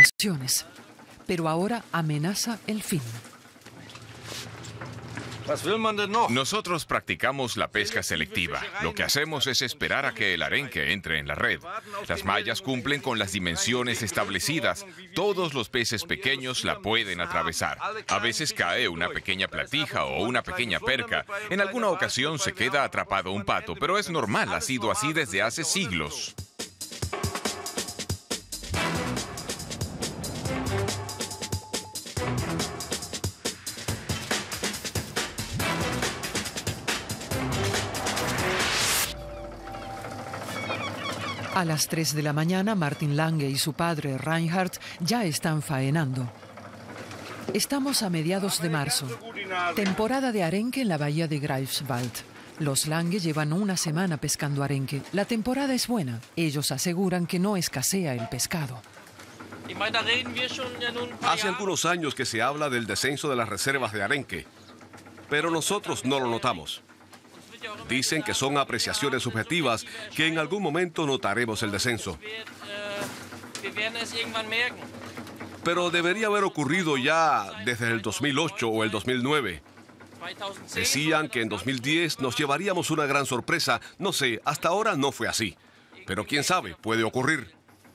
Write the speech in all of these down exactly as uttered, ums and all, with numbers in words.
precauciones, pero ahora amenaza el fin. Nosotros practicamos la pesca selectiva. Lo que hacemos es esperar a que el arenque entre en la red. Las mallas cumplen con las dimensiones establecidas. Todos los peces pequeños la pueden atravesar. A veces cae una pequeña platija o una pequeña perca. En alguna ocasión se queda atrapado un pato, pero es normal, ha sido así desde hace siglos. A las tres de la mañana, Martin Lange y su padre Reinhard ya están faenando. Estamos a mediados de marzo, temporada de arenque en la bahía de Greifswald. Los Lange llevan una semana pescando arenque. La temporada es buena. Ellos aseguran que no escasea el pescado. Hace algunos años que se habla del descenso de las reservas de arenque, pero nosotros no lo notamos. Dicen que son apreciaciones subjetivas, que en algún momento notaremos el descenso. Pero debería haber ocurrido ya desde el dos mil ocho o el dos mil nueve. Decían que en dos mil diez nos llevaríamos una gran sorpresa. No sé, hasta ahora no fue así. Pero quién sabe, puede ocurrir.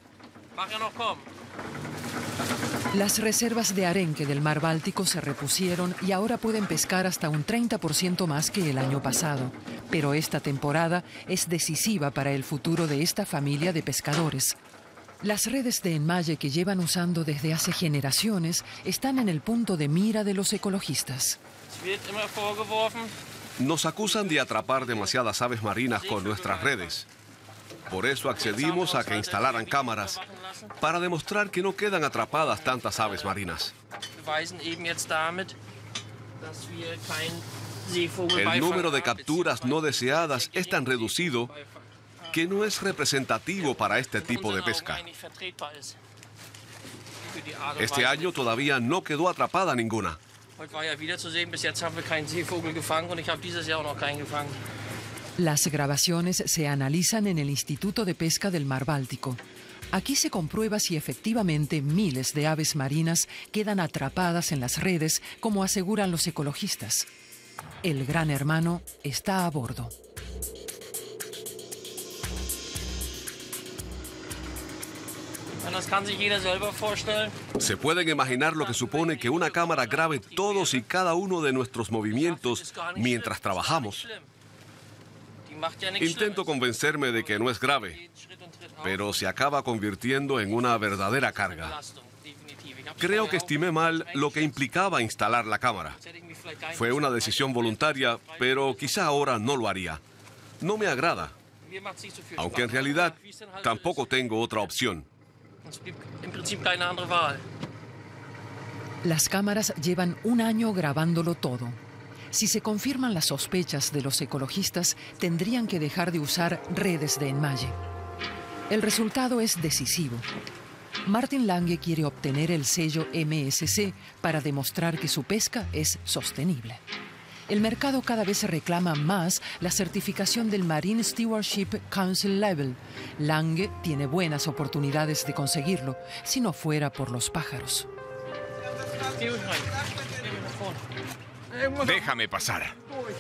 Las reservas de arenque del mar Báltico se repusieron y ahora pueden pescar hasta un treinta por ciento más que el año pasado. Pero esta temporada es decisiva para el futuro de esta familia de pescadores. Las redes de enmalle que llevan usando desde hace generaciones están en el punto de mira de los ecologistas. Nos acusan de atrapar demasiadas aves marinas con nuestras redes. Por eso accedimos a que instalaran cámaras, para demostrar que no quedan atrapadas tantas aves marinas. El número de capturas no deseadas es tan reducido que no es representativo para este tipo de pesca. Este año todavía no quedó atrapada ninguna. Las grabaciones se analizan en el Instituto de Pesca del Mar Báltico. Aquí se comprueba si efectivamente miles de aves marinas quedan atrapadas en las redes, como aseguran los ecologistas. El Gran Hermano está a bordo. ¿Se pueden imaginar lo que supone que una cámara grabe todos y cada uno de nuestros movimientos mientras trabajamos? Intento convencerme de que no es grave, pero se acaba convirtiendo en una verdadera carga. Creo que estimé mal lo que implicaba instalar la cámara. Fue una decisión voluntaria, pero quizá ahora no lo haría. No me agrada, aunque en realidad tampoco tengo otra opción. Las cámaras llevan un año grabándolo todo. Si se confirman las sospechas de los ecologistas, tendrían que dejar de usar redes de enmalle. El resultado es decisivo. Martin Lange quiere obtener el sello M S C para demostrar que su pesca es sostenible. El mercado cada vez reclama más la certificación del Marine Stewardship Council Level. Lange tiene buenas oportunidades de conseguirlo, si no fuera por los pájaros. Déjame pasar.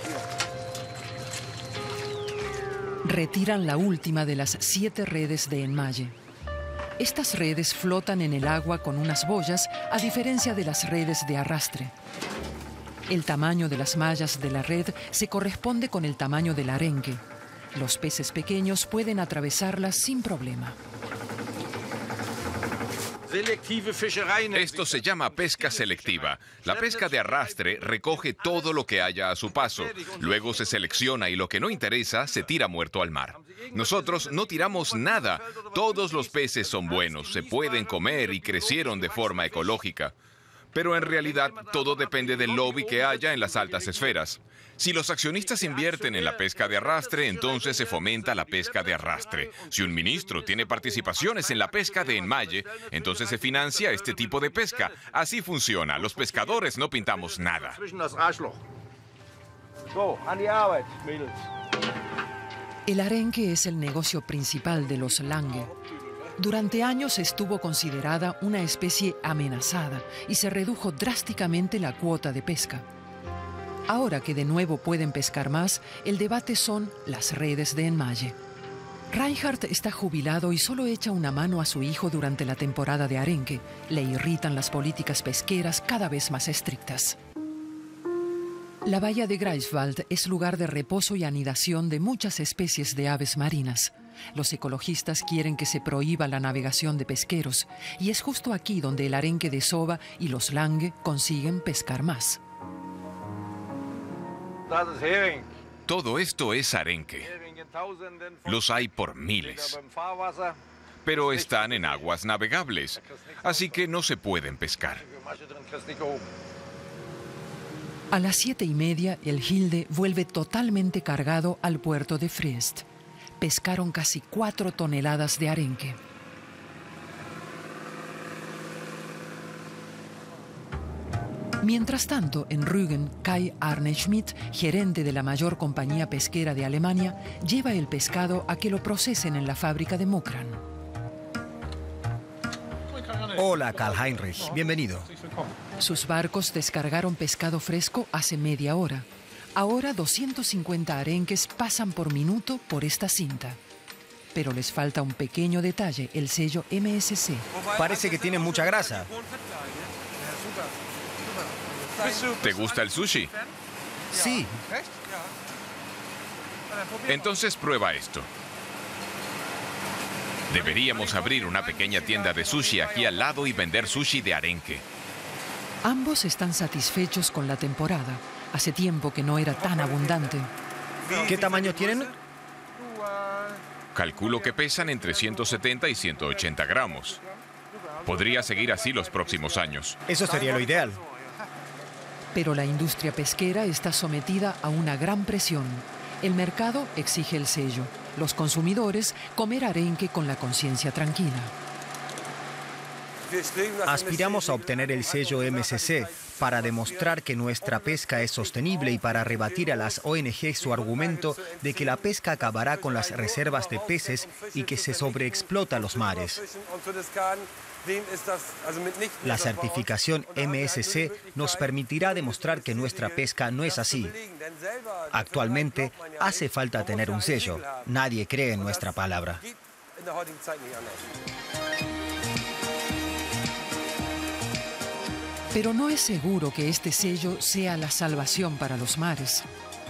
Retiran la última de las siete redes de enmalle. Estas redes flotan en el agua con unas boyas, a diferencia de las redes de arrastre. El tamaño de las mallas de la red se corresponde con el tamaño del arenque. Los peces pequeños pueden atravesarlas sin problema. Esto se llama pesca selectiva. La pesca de arrastre recoge todo lo que haya a su paso. Luego se selecciona y lo que no interesa se tira muerto al mar. Nosotros no tiramos nada. Todos los peces son buenos, se pueden comer y crecieron de forma ecológica. Pero en realidad todo depende del lobby que haya en las altas esferas. Si los accionistas invierten en la pesca de arrastre, entonces se fomenta la pesca de arrastre. Si un ministro tiene participaciones en la pesca de enmalle, entonces se financia este tipo de pesca. Así funciona. Los pescadores no pintamos nada. El arenque es el negocio principal de los Lange. Durante años estuvo considerada una especie amenazada y se redujo drásticamente la cuota de pesca. Ahora que de nuevo pueden pescar más, el debate son las redes de enmalle. Reinhardt está jubilado y solo echa una mano a su hijo durante la temporada de arenque. Le irritan las políticas pesqueras cada vez más estrictas. La bahía de Greifswald es lugar de reposo y anidación de muchas especies de aves marinas. Los ecologistas quieren que se prohíba la navegación de pesqueros, y es justo aquí donde el arenque desova y los lange consiguen pescar más. Todo esto es arenque. Los hay por miles, pero están en aguas navegables, así que no se pueden pescar. A las siete y media, el Hilde vuelve totalmente cargado al puerto de Friest. Pescaron casi cuatro toneladas de arenque. Mientras tanto, en Rügen, Kai Arne Schmidt, gerente de la mayor compañía pesquera de Alemania, lleva el pescado a que lo procesen en la fábrica de Mokran. Hola, Karl-Heinrich. Bienvenido. Sus barcos descargaron pescado fresco hace media hora. Ahora doscientos cincuenta arenques pasan por minuto por esta cinta. Pero les falta un pequeño detalle, el sello M S C. Parece que tiene mucha grasa. ¿Te gusta el sushi? Sí. Entonces prueba esto. Deberíamos abrir una pequeña tienda de sushi aquí al lado y vender sushi de arenque. Ambos están satisfechos con la temporada. Hace tiempo que no era tan abundante. ¿Qué tamaño tienen? Calculo que pesan entre ciento setenta y ciento ochenta gramos. Podría seguir así los próximos años. Eso sería lo ideal. Pero la industria pesquera está sometida a una gran presión. El mercado exige el sello. Los consumidores, comer arenque con la conciencia tranquila. Aspiramos a obtener el sello M S C para demostrar que nuestra pesca es sostenible y para rebatir a las O N G su argumento de que la pesca acabará con las reservas de peces y que se sobreexplota los mares. La certificación M S C nos permitirá demostrar que nuestra pesca no es así. Actualmente hace falta tener un sello. Nadie cree en nuestra palabra. Pero no es seguro que este sello sea la salvación para los mares.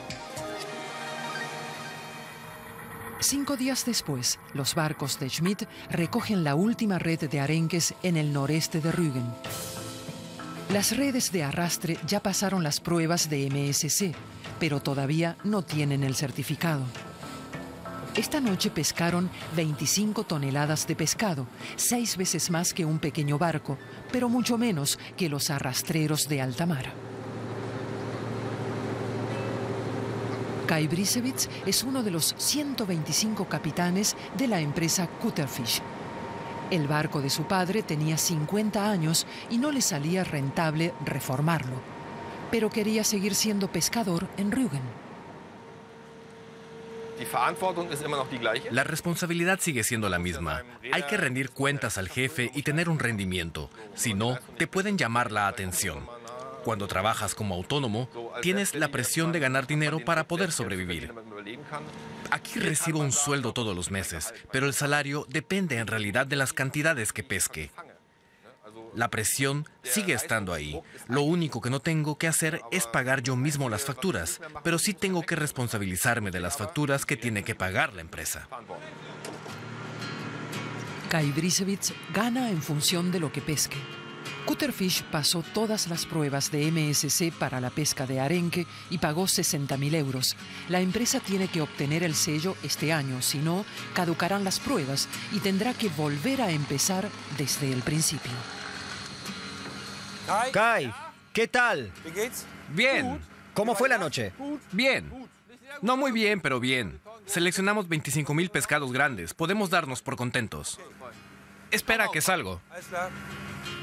Cinco días después, los barcos de Schmidt recogen la última red de arenques en el noreste de Rügen. Las redes de arrastre ya pasaron las pruebas de M S C, pero todavía no tienen el certificado. Esta noche pescaron veinticinco toneladas de pescado, seis veces más que un pequeño barco, pero mucho menos que los arrastreros de alta mar. Kai Brisewitz es uno de los ciento veinticinco capitanes de la empresa Kutterfisch. El barco de su padre tenía cincuenta años y no le salía rentable reformarlo, pero quería seguir siendo pescador en Rügen. La responsabilidad sigue siendo la misma. Hay que rendir cuentas al jefe y tener un rendimiento. Si no, te pueden llamar la atención. Cuando trabajas como autónomo, tienes la presión de ganar dinero para poder sobrevivir. Aquí recibo un sueldo todos los meses, pero el salario depende en realidad de las cantidades que pesque. La presión sigue estando ahí. Lo único que no tengo que hacer es pagar yo mismo las facturas, pero sí tengo que responsabilizarme de las facturas que tiene que pagar la empresa. Kai Brisewitz gana en función de lo que pesque. Kutterfisch pasó todas las pruebas de M S C para la pesca de arenque y pagó sesenta mil euros. La empresa tiene que obtener el sello este año, si no, caducarán las pruebas y tendrá que volver a empezar desde el principio. Kai, ¿qué tal? Bien. ¿Cómo fue la noche? Bien. No muy bien, pero bien. Seleccionamos veinticinco mil pescados grandes. Podemos darnos por contentos. Espera que salgo.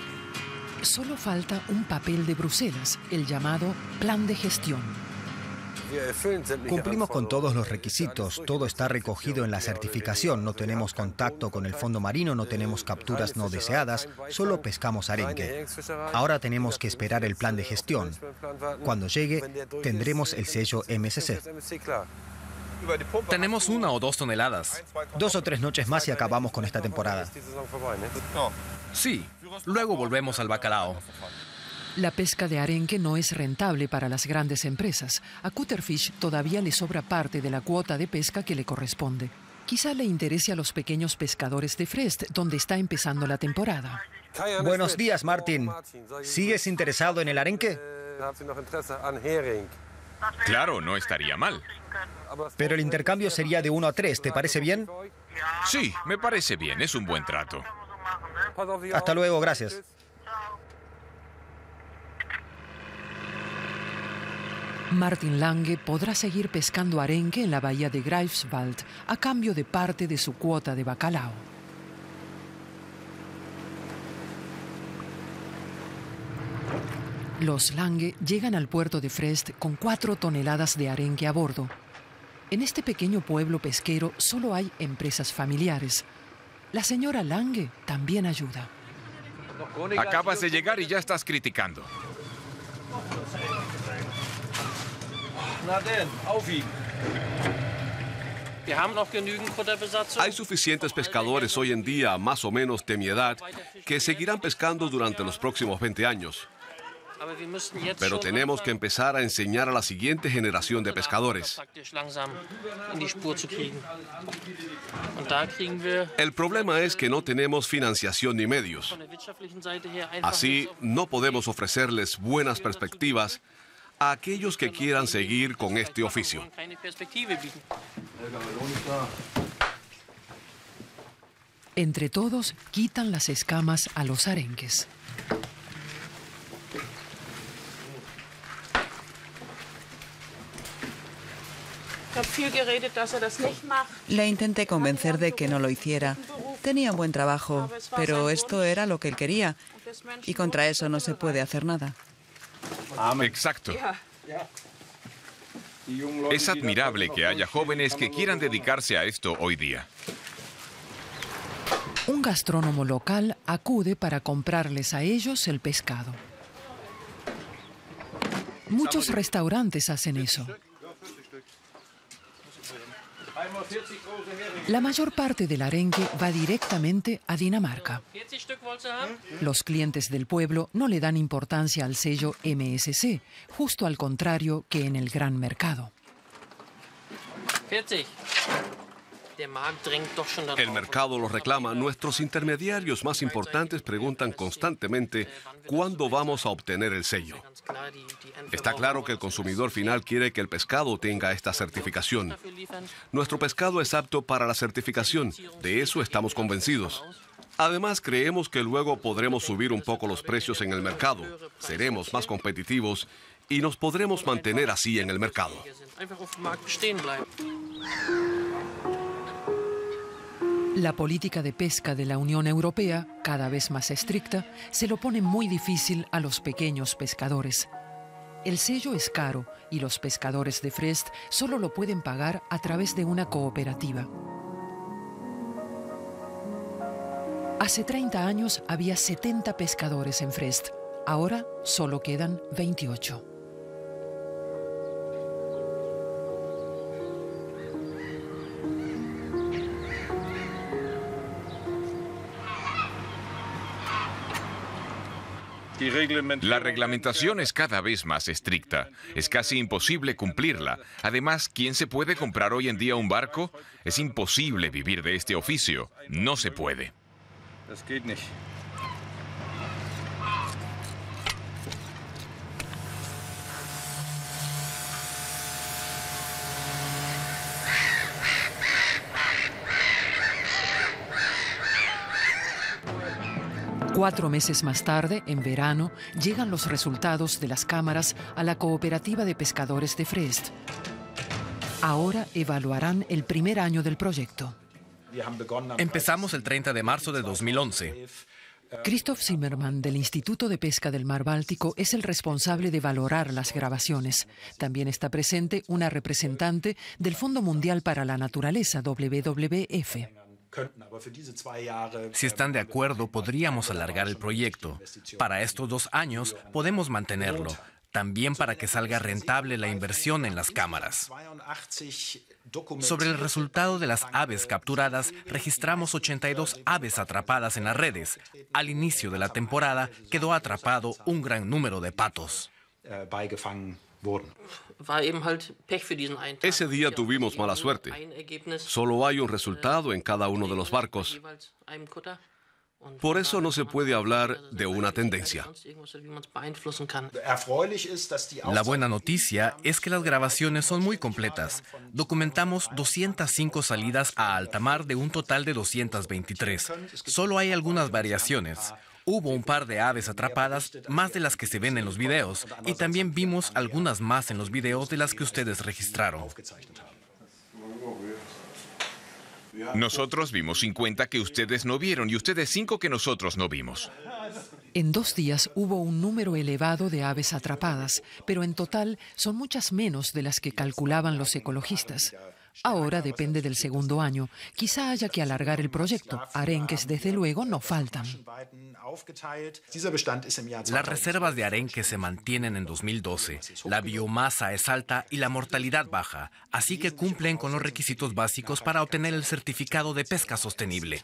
Solo falta un papel de Bruselas, el llamado Plan de Gestión. Cumplimos con todos los requisitos, todo está recogido en la certificación, no tenemos contacto con el fondo marino, no tenemos capturas no deseadas, solo pescamos arenque. Ahora tenemos que esperar el plan de gestión. Cuando llegue, tendremos el sello M S C. Tenemos una o dos toneladas. Dos o tres noches más y acabamos con esta temporada. Sí, luego volvemos al bacalao. La pesca de arenque no es rentable para las grandes empresas. A Cutterfish todavía le sobra parte de la cuota de pesca que le corresponde. Quizá le interese a los pequeños pescadores de Frest, donde está empezando la temporada. Buenos días, Martin. ¿Sigues interesado en el arenque? Claro, no estaría mal. Pero el intercambio sería de uno a tres, ¿te parece bien? Sí, me parece bien, es un buen trato. Hasta luego, gracias. Martin Lange podrá seguir pescando arenque en la bahía de Greifswald a cambio de parte de su cuota de bacalao. Los Lange llegan al puerto de Frest con cuatro toneladas de arenque a bordo. En este pequeño pueblo pesquero solo hay empresas familiares. La señora Lange también ayuda. Acabas de llegar y ya estás criticando. Hay suficientes pescadores hoy en día, más o menos de mi edad, que seguirán pescando durante los próximos veinte años. Pero tenemos que empezar a enseñar a la siguiente generación de pescadores. El problema es que no tenemos financiación ni medios. Así, no podemos ofrecerles buenas perspectivas a aquellos que quieran seguir con este oficio. Entre todos, quitan las escamas a los arenques. Le intenté convencer de que no lo hiciera. Tenía un buen trabajo, pero esto era lo que él quería. Y contra eso no se puede hacer nada. Exacto. Es admirable que haya jóvenes que quieran dedicarse a esto hoy día. Un gastrónomo local acude para comprarles a ellos el pescado. Muchos restaurantes hacen eso. La mayor parte del arenque va directamente a Dinamarca. Los clientes del pueblo no le dan importancia al sello M S C, justo al contrario que en el gran mercado. El mercado lo reclama. Nuestros intermediarios más importantes preguntan constantemente cuándo vamos a obtener el sello. Está claro que el consumidor final quiere que el pescado tenga esta certificación. Nuestro pescado es apto para la certificación. De eso estamos convencidos. Además, creemos que luego podremos subir un poco los precios en el mercado. Seremos más competitivos y nos podremos mantener así en el mercado. La política de pesca de la Unión Europea, cada vez más estricta, se lo pone muy difícil a los pequeños pescadores. El sello es caro y los pescadores de Frest solo lo pueden pagar a través de una cooperativa. Hace treinta años había setenta pescadores en Frest. Ahora solo quedan veintiocho. La reglamentación es cada vez más estricta. Es casi imposible cumplirla. Además, ¿quién se puede comprar hoy en día un barco? Es imposible vivir de este oficio. No se puede. Cuatro meses más tarde, en verano, llegan los resultados de las cámaras a la cooperativa de pescadores de Frest. Ahora evaluarán el primer año del proyecto. Empezamos el treinta de marzo de dos mil once. Christoph Zimmermann, del Instituto de Pesca del Mar Báltico, es el responsable de valorar las grabaciones. También está presente una representante del Fondo Mundial para la Naturaleza, W W F. Si están de acuerdo, podríamos alargar el proyecto. Para estos dos años podemos mantenerlo, también para que salga rentable la inversión en las cámaras. Sobre el resultado de las aves capturadas, registramos ochenta y dos aves atrapadas en las redes. Al inicio de la temporada quedó atrapado un gran número de patos. Ese día tuvimos mala suerte. Solo hay un resultado en cada uno de los barcos. Por eso no se puede hablar de una tendencia. La buena noticia es que las grabaciones son muy completas. Documentamos doscientas cinco salidas a alta mar de un total de doscientas veintitrés. Solo hay algunas variaciones. Hubo un par de aves atrapadas, más de las que se ven en los videos, y también vimos algunas más en los videos de las que ustedes registraron. Nosotros vimos cincuenta que ustedes no vieron y ustedes cinco que nosotros no vimos. En dos días hubo un número elevado de aves atrapadas, pero en total son muchas menos de las que calculaban los ecologistas. Ahora depende del segundo año. Quizá haya que alargar el proyecto. Arenques, desde luego, no faltan. Las reservas de arenques se mantienen en dos mil doce. La biomasa es alta y la mortalidad baja, así que cumplen con los requisitos básicos para obtener el certificado de pesca sostenible.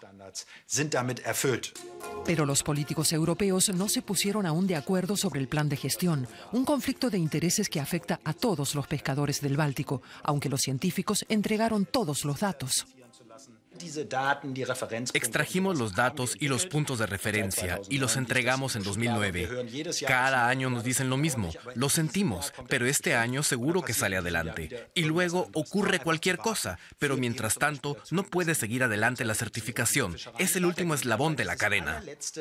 Pero los políticos europeos no se pusieron aún de acuerdo sobre el plan de gestión, un conflicto de intereses que afecta a todos los pescadores del Báltico, aunque los científicos entregaron todos los datos. Extrajimos los datos y los puntos de referencia y los entregamos en dos mil nueve. Cada año nos dicen lo mismo, lo sentimos, pero este año seguro que sale adelante. Y luego ocurre cualquier cosa, pero mientras tanto no puede seguir adelante la certificación. Es el último eslabón de la cadena.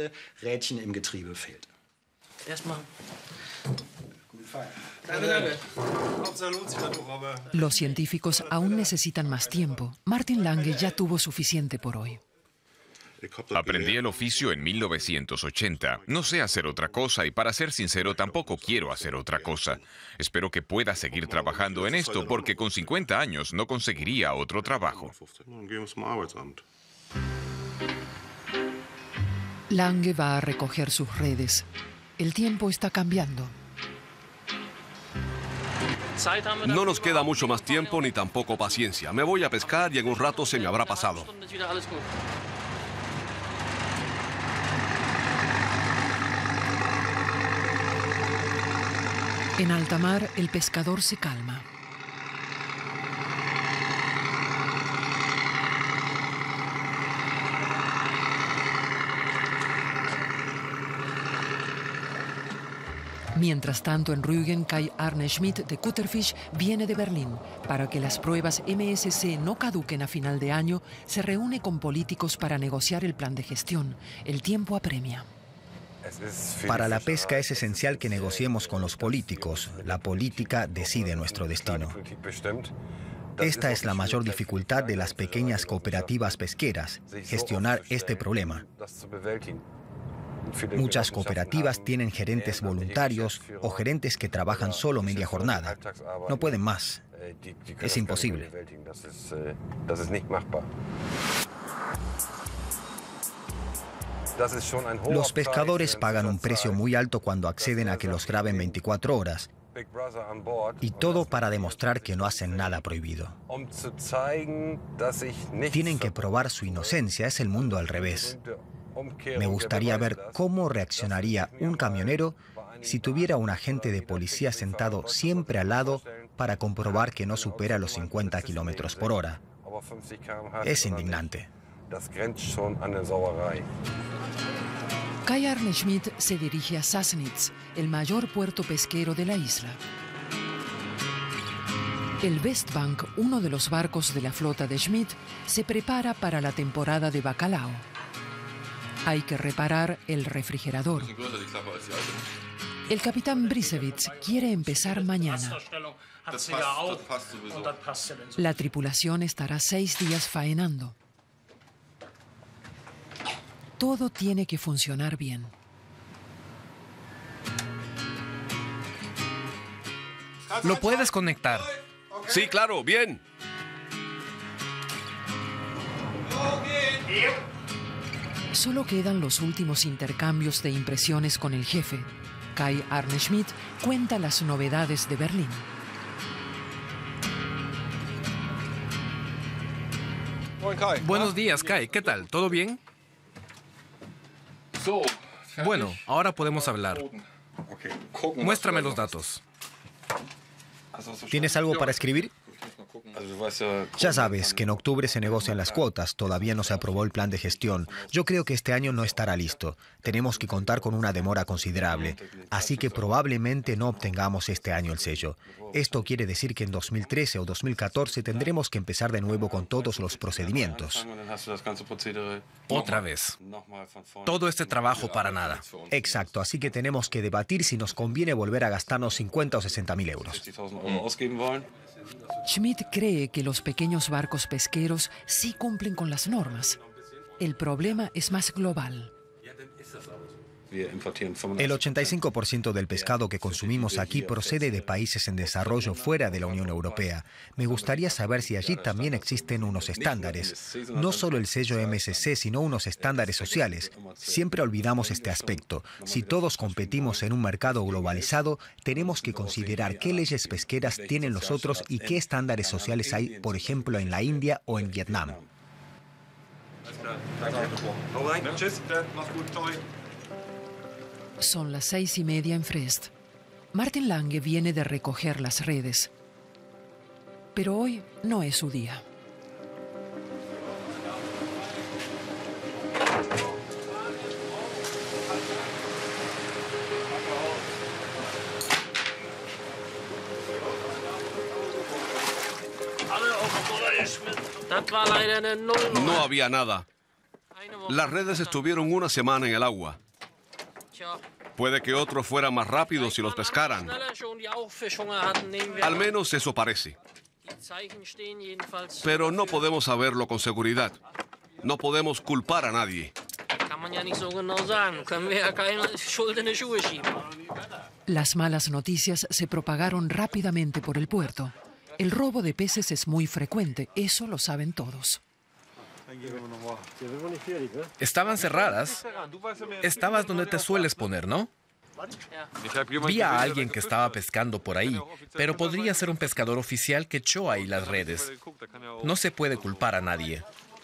Los científicos aún necesitan más tiempo. Martin Lange ya tuvo suficiente por hoy. Aprendí el oficio en mil novecientos ochenta. No sé hacer otra cosa y, para ser sincero, tampoco quiero hacer otra cosa. Espero que pueda seguir trabajando en esto porque con cincuenta años no conseguiría otro trabajo. Lange va a recoger sus redes. El tiempo está cambiando. No nos queda mucho más tiempo ni tampoco paciencia. Me voy a pescar y en un rato se me habrá pasado. En alta mar, el pescador se calma. Mientras tanto, en Rügen, Kai Arne Schmidt de Kutterfisch viene de Berlín. Para que las pruebas M S C no caduquen a final de año, se reúne con políticos para negociar el plan de gestión. El tiempo apremia. Para la pesca es esencial que negociemos con los políticos. La política decide nuestro destino. Esta es la mayor dificultad de las pequeñas cooperativas pesqueras, gestionar este problema. Muchas cooperativas tienen gerentes voluntarios o gerentes que trabajan solo media jornada. No pueden más. Es imposible. Los pescadores pagan un precio muy alto cuando acceden a que los graben veinticuatro horas. Y todo para demostrar que no hacen nada prohibido. Tienen que probar su inocencia. Es el mundo al revés. Me gustaría ver cómo reaccionaría un camionero si tuviera un agente de policía sentado siempre al lado para comprobar que no supera los cincuenta kilómetros por hora. Es indignante. Kai Arne Schmidt se dirige a Sassnitz, el mayor puerto pesquero de la isla. El Westbank, uno de los barcos de la flota de Schmidt, se prepara para la temporada de bacalao. Hay que reparar el refrigerador. El capitán Brisevitz quiere empezar mañana. La tripulación estará seis días faenando. Todo tiene que funcionar bien. ¿Lo puedes conectar? Sí, claro, bien. Solo quedan los últimos intercambios de impresiones con el jefe. Kai Arne Schmidt cuenta las novedades de Berlín. Buenos días, Kai. ¿Qué tal? ¿Todo bien? Bueno, ahora podemos hablar. Muéstrame los datos. ¿Tienes algo para escribir? Ya sabes que en octubre se negocian las cuotas, todavía no se aprobó el plan de gestión. Yo creo que este año no estará listo. Tenemos que contar con una demora considerable, así que probablemente no obtengamos este año el sello. Esto quiere decir que en dos mil trece o dos mil catorce tendremos que empezar de nuevo con todos los procedimientos. Otra vez. Todo este trabajo para nada. Exacto, así que tenemos que debatir si nos conviene volver a gastarnos cincuenta o sesenta mil euros. Schmidt cree que los pequeños barcos pesqueros sí cumplen con las normas. El problema es más global. El ochenta y cinco por ciento del pescado que consumimos aquí procede de países en desarrollo fuera de la Unión Europea. Me gustaría saber si allí también existen unos estándares. No solo el sello M S C, sino unos estándares sociales. Siempre olvidamos este aspecto. Si todos competimos en un mercado globalizado, tenemos que considerar qué leyes pesqueras tienen los otros y qué estándares sociales hay, por ejemplo, en la India o en Vietnam. Son las seis y media en Frest. Martin Lange viene de recoger las redes. Pero hoy no es su día. No había nada. Las redes estuvieron una semana en el agua. Puede que otros fueran más rápidos si los pescaran. Al menos eso parece. Pero no podemos saberlo con seguridad. No podemos culpar a nadie. Las malas noticias se propagaron rápidamente por el puerto. El robo de peces es muy frecuente, eso lo saben todos. Estaban cerradas. Estabas donde te sueles poner, ¿no? Vi a alguien que estaba pescando por ahí, pero podría ser un pescador oficial que echó ahí las redes. No se puede culpar a nadie.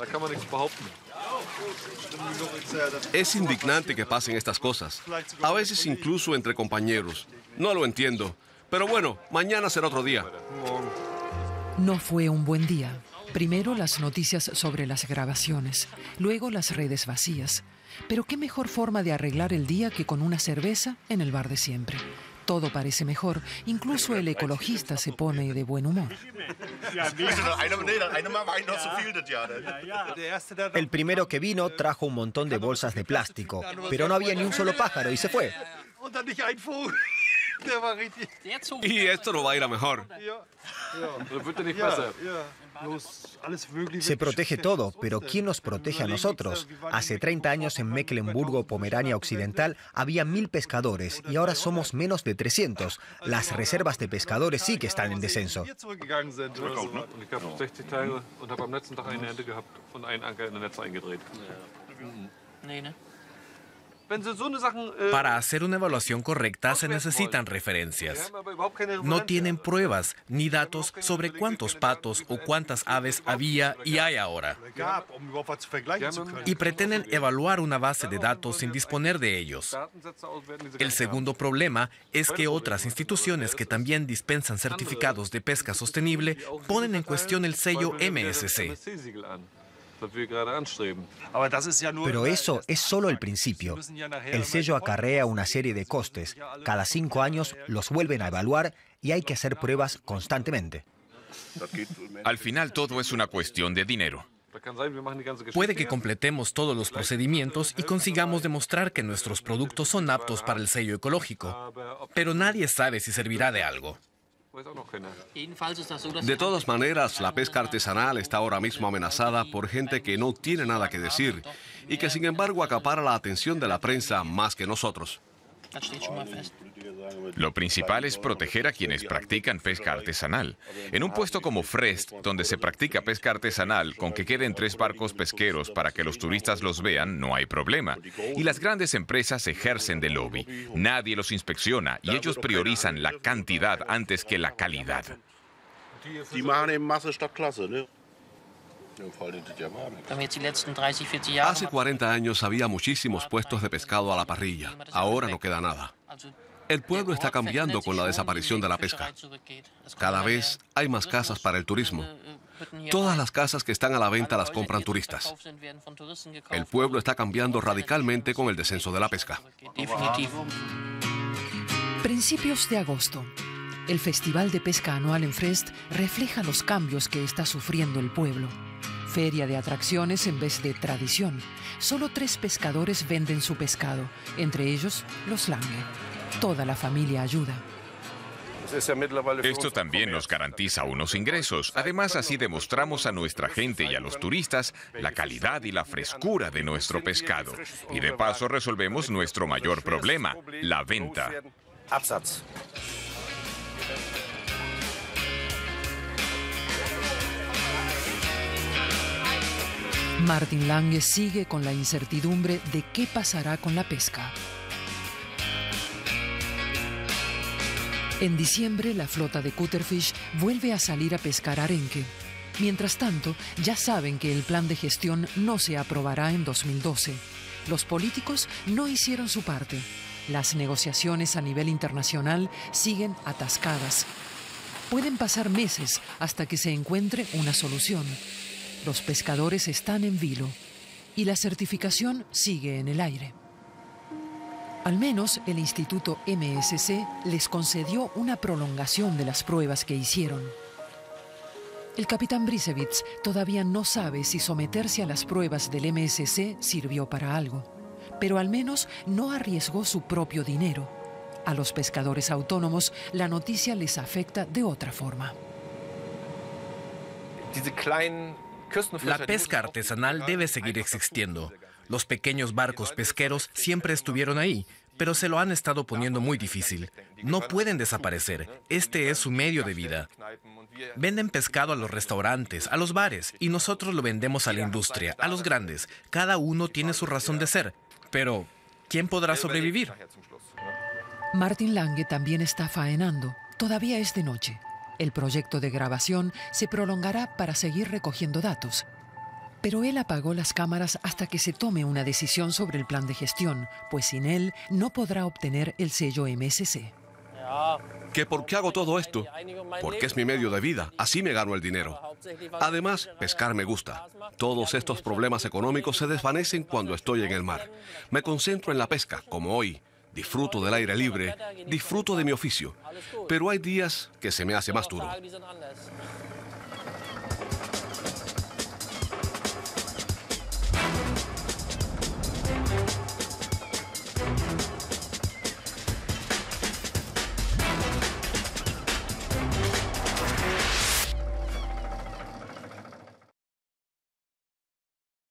Es indignante que pasen estas cosas, a veces incluso entre compañeros. No lo entiendo, pero bueno, mañana será otro día. No fue un buen día. Primero las noticias sobre las grabaciones, luego las redes vacías. Pero qué mejor forma de arreglar el día que con una cerveza en el bar de siempre. Todo parece mejor, incluso el ecologista se pone de buen humor. El primero que vino trajo un montón de bolsas de plástico, pero no había ni un solo pájaro y se fue. Y esto no va a ir a mejor. Se protege todo, pero ¿quién nos protege a nosotros? Hace treinta años en Mecklemburgo, Pomerania Occidental, había mil pescadores y ahora somos menos de trescientos. Las reservas de pescadores sí que están en descenso. Para hacer una evaluación correcta se necesitan referencias. No tienen pruebas ni datos sobre cuántos patos o cuántas aves había y hay ahora. Y pretenden evaluar una base de datos sin disponer de ellos. El segundo problema es que otras instituciones que también dispensan certificados de pesca sostenible ponen en cuestión el sello M S C. Pero eso es solo el principio. El sello acarrea una serie de costes. Cada cinco años los vuelven a evaluar y hay que hacer pruebas constantemente. Al final todo es una cuestión de dinero. Puede que completemos todos los procedimientos y consigamos demostrar que nuestros productos son aptos para el sello ecológico, pero nadie sabe si servirá de algo. De todas maneras, la pesca artesanal está ahora mismo amenazada por gente que no tiene nada que decir y que sin embargo acapara la atención de la prensa más que nosotros. Lo principal es proteger a quienes practican pesca artesanal. En un puesto como Frest, donde se practica pesca artesanal, con que queden tres barcos pesqueros para que los turistas los vean, no hay problema. Y las grandes empresas ejercen de lobby. Nadie los inspecciona y ellos priorizan la cantidad antes que la calidad. Hace cuarenta años había muchísimos puestos de pescado a la parrilla. Ahora no queda nada. El pueblo está cambiando con la desaparición de la pesca. Cada vez hay más casas para el turismo. Todas las casas que están a la venta las compran turistas. El pueblo está cambiando radicalmente con el descenso de la pesca. Principios de agosto. El Festival de Pesca Anual en Frest refleja los cambios que está sufriendo el pueblo. Feria de atracciones en vez de tradición. Solo tres pescadores venden su pescado, entre ellos los Lange. Toda la familia ayuda. Esto también nos garantiza unos ingresos. Además, así demostramos a nuestra gente y a los turistas la calidad y la frescura de nuestro pescado. Y de paso resolvemos nuestro mayor problema, la venta. Martin Lange sigue con la incertidumbre de qué pasará con la pesca. En diciembre, la flota de Cutterfish vuelve a salir a pescar arenque. Mientras tanto, ya saben que el plan de gestión no se aprobará en dos mil doce. Los políticos no hicieron su parte. Las negociaciones a nivel internacional siguen atascadas. Pueden pasar meses hasta que se encuentre una solución. Los pescadores están en vilo y la certificación sigue en el aire. Al menos el Instituto M S C les concedió una prolongación de las pruebas que hicieron. El capitán Brisevitz todavía no sabe si someterse a las pruebas del M S C sirvió para algo, pero al menos no arriesgó su propio dinero. A los pescadores autónomos la noticia les afecta de otra forma. La pesca artesanal debe seguir existiendo. Los pequeños barcos pesqueros siempre estuvieron ahí, pero se lo han estado poniendo muy difícil. No pueden desaparecer. Este es su medio de vida. Venden pescado a los restaurantes, a los bares, y nosotros lo vendemos a la industria, a los grandes. Cada uno tiene su razón de ser. Pero, ¿quién podrá sobrevivir? Martin Lange también está faenando. Todavía es de noche. El proyecto de grabación se prolongará para seguir recogiendo datos. Pero él apagó las cámaras hasta que se tome una decisión sobre el plan de gestión, pues sin él no podrá obtener el sello M S C. ¿Que por qué hago todo esto? Porque es mi medio de vida, así me gano el dinero. Además, pescar me gusta. Todos estos problemas económicos se desvanecen cuando estoy en el mar. Me concentro en la pesca, como hoy. Disfruto del aire libre, disfruto de mi oficio, pero hay días que se me hace más duro.